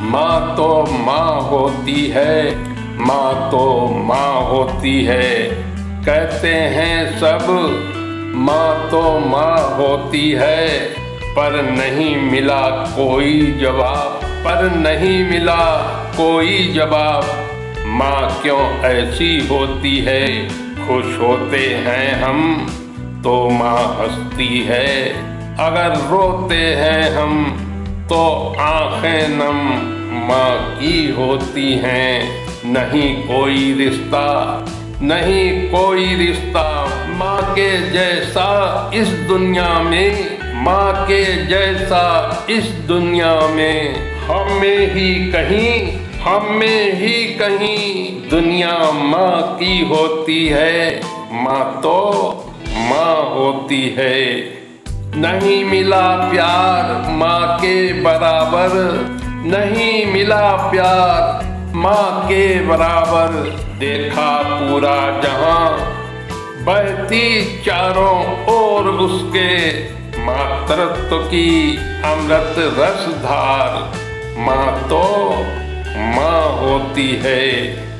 माँ तो माँ होती है, माँ तो माँ होती है। कहते हैं सब माँ तो माँ होती है, पर नहीं मिला कोई जवाब, पर नहीं मिला कोई जवाब। माँ क्यों ऐसी होती है, खुश होते हैं हम तो माँ हंसती है, अगर रोते हैं हम तो आंखें नम माँ की होती हैं। नहीं कोई रिश्ता, नहीं कोई रिश्ता माँ के जैसा इस दुनिया में, माँ के जैसा इस दुनिया में। हमें ही कहीं, हमें ही कहीं दुनिया माँ की होती है, माँ तो माँ होती है। नहीं मिला प्यार माँ के बराबर, नहीं मिला प्यार माँ के बराबर। देखा पूरा जहां बहती चारों ओर उसके, मातृत्व की अमृत रस धार। माँ तो माँ होती है।